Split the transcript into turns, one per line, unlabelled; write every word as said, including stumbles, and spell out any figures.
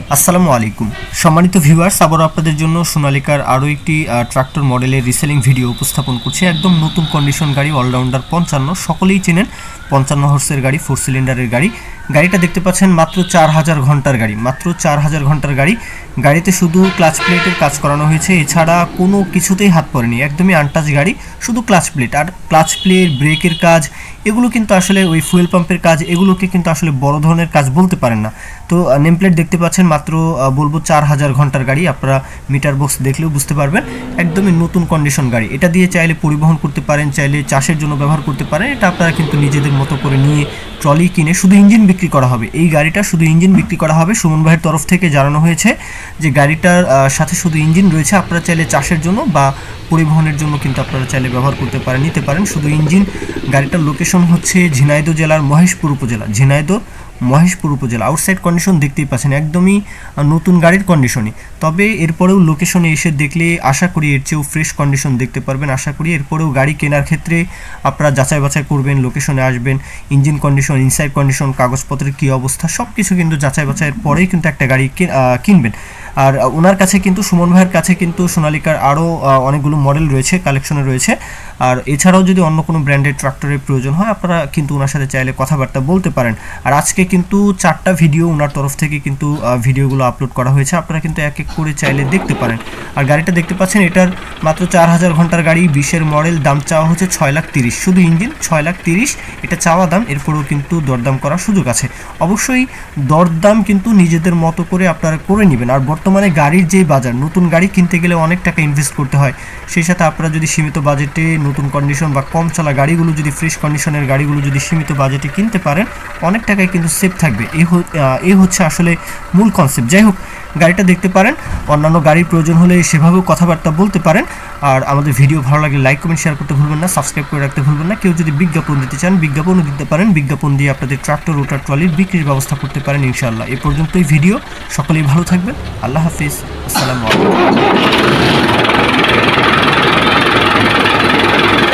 আসসালামু আলাইকুম সম্মানিত ভিউয়ার্স, আবার আপনাদের জন্য সোনালিকার আরও একটি ট্রাক্টর মডেলের রিসেলিং ভিডিও উপস্থাপন করছি। একদম নতুন কন্ডিশন গাড়ি, অলরাউন্ডার পঞ্চান্ন, সকলেই চেনেন পঞ্চান্ন হর্সের গাড়ি, ফোর সিলিন্ডারের গাড়ি। গাড়িটা দেখতে পাচ্ছেন মাত্র চার হাজার ঘন্টার গাড়ি, মাত্র চার হাজার ঘন্টার গাড়ি। গাড়িতে শুধু ক্লাচ প্লেটের কাজ করানো হয়েছে, এছাড়া কোনো কিছুতেই হাত পড়েনি, একদমই আনটাচ গাড়ি, শুধু ক্লাচ প্লেট। আর ক্লাচ প্লেট, ব্রেকের কাজ এগুলো কিন্তু আসলে ওই ফুয়েল পাম্পের কাজ, এগুলোকে কিন্তু আসলে বড় ধরনের কাজ বলতে পারেন না। তো নেম প্লেট দেখতে পাচ্ছেন, মাত্র বলবো চার হাজার ঘন্টার গাড়ি। আপনারা মিটার বক্স দেখলেও বুঝতে পারবেন, একদমই নতুন কন্ডিশন গাড়ি। এটা দিয়ে চাইলে পরিবহন করতে পারেন, চাইলে চাষের জন্য ব্যবহার করতে পারেন। এটা আপনারা কিন্তু নিজেদের মতো করে নিয়ে ট্রলি কিনে শুধু ইঞ্জিন বিক্রি করা হবে। এই গাড়িটা শুধু ইঞ্জিন বিক্রি করা হবে। সুমন ভাইয়ের তরফ থেকে জানানো হয়েছে যে গাড়িটার সাথে শুধু ইঞ্জিন রয়েছে। আপনারা চাইলে চাষের জন্য বা পরিবহনের জন্য কিন্তু আপনারা চাইলে ব্যবহার করতে পারেন, নিতে পারেন শুধু ইঞ্জিন। গাড়িটার লোকেশন হচ্ছে ঝিনাইদহ জেলার মহেশপুর উপজেলা, ঝিনাইদহ মহেশপুর উপজেলা। আউটসাইড কন্ডিশন দেখতেই পাচ্ছেন, একদমই নতুন গাড়ির কন্ডিশনই। তবে এরপরেও লোকেশনে এসে দেখলে আশা করি এর চেয়েও ফ্রেশ কন্ডিশন দেখতে পারবেন। আশা করি এরপরেও গাড়ি কেনার ক্ষেত্রে আপনারা যাচাই বাছাই করবেন, লোকেশনে আসবেন, ইঞ্জিন কন্ডিশন, ইনসাইড কন্ডিশন, কাগজপত্রের কী অবস্থা সব কিছু কিন্তু যাচাই বাছাইয়ের পরেই কিন্তু একটা গাড়ি কিনবেন। আর ওনার কাছে কিন্তু, সুমন ভাইয়ের কাছে কিন্তু সোনালিকার আরও অনেকগুলো মডেল রয়েছে, কালেকশনে রয়েছে। আর এছাড়াও যদি অন্য কোনো ব্র্যান্ডের ট্রাক্টরের প্রয়োজন হয়, আপনারা কিন্তু ওনার সাথে চাইলে কথাবার্তা বলতে পারেন। আর আজকে কিন্তু চারটা ভিডিও ওনার তরফ থেকে কিন্তু ভিডিওগুলো আপলোড করা হয়েছে, আপনারা কিন্তু এক এক করে চাইলে দেখতে পারেন। আর গাড়িটা দেখতে পাচ্ছেন, এটার মাত্র চার হাজার ঘন্টার গাড়ি, বিশের মডেল, দাম চাওয়া হচ্ছে ছয় লাখ তিরিশ, শুধু ইঞ্জিন ছয় লাখ তিরিশ এটা চাওয়া দাম। এরপরেও কিন্তু দরদাম করার সুযোগ আছে। অবশ্যই দরদাম কিন্তু নিজেদের মতো করে আপনারা করে নেবেন। আর বর্তমানে গাড়ির যে বাজার, নতুন গাড়ি কিনতে গেলে অনেক টাকা ইনভেস্ট করতে হয়। সেই সাথে আপনারা যদি সীমিত বাজেটে নতুন কন্ডিশন বা কম চলা গাড়িগুলো, যদি ফ্রেশ কন্ডিশনের গাড়িগুলো যদি সীমিত বাজেটে কিনতে পারেন, অনেক টাকায় কিন্তু সেভ থাকবে। এই হচ্ছে আসলে মূল কনসেপ্ট। যাই হোক, গাড়িটা দেখতে পারেন। অন্যান্য গাড়ির প্রয়োজন হলে সেভাবেও কথাবার্তা বলতে পারেন। আর আমাদের ভিডিও ভালো লাগলে লাইক কমেন্ট শেয়ার করতে ভুলবেন না, সাবস্ক্রাইব করে রাখতে ভুলবেন না। কেউ যদি বিজ্ঞাপন দিতে চান, বিজ্ঞাপনও দিতে পারেন। বিজ্ঞাপন দিয়ে আপনাদের ট্রাক্টর, রোটার, ট্রলির বিক্রির ব্যবস্থা করতে পারেন ইনশাআল্লাহ। এ পর্যন্তই ভিডিও। সকলেই ভালো থাকবেন। আল্লাহ হাফিজ। আসসালামু আলাইকুম।